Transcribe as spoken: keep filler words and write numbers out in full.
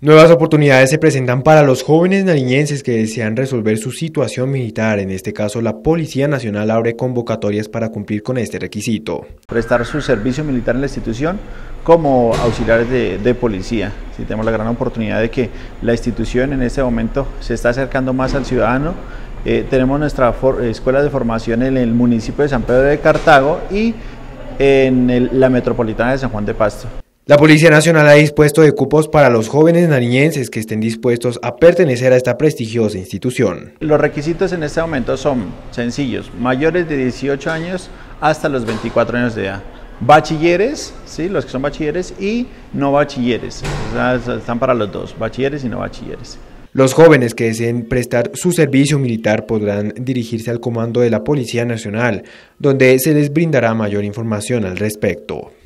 Nuevas oportunidades se presentan para los jóvenes nariñenses que desean resolver su situación militar. En este caso, la Policía Nacional abre convocatorias para cumplir con este requisito. Prestar su servicio militar en la institución como auxiliares de, de policía. Sí, tenemos la gran oportunidad de que la institución en este momento se está acercando más al ciudadano. Eh, tenemos nuestra for, escuela de formación en el municipio de San Pedro de Cartago y en el, la metropolitana de San Juan de Pasto. La Policía Nacional ha dispuesto de cupos para los jóvenes nariñenses que estén dispuestos a pertenecer a esta prestigiosa institución. Los requisitos en este momento son sencillos: mayores de dieciocho años hasta los veinticuatro años de edad, bachilleres, ¿sí? Los que son bachilleres, y no bachilleres, o sea, están para los dos, bachilleres y no bachilleres. Los jóvenes que deseen prestar su servicio militar podrán dirigirse al comando de la Policía Nacional, donde se les brindará mayor información al respecto.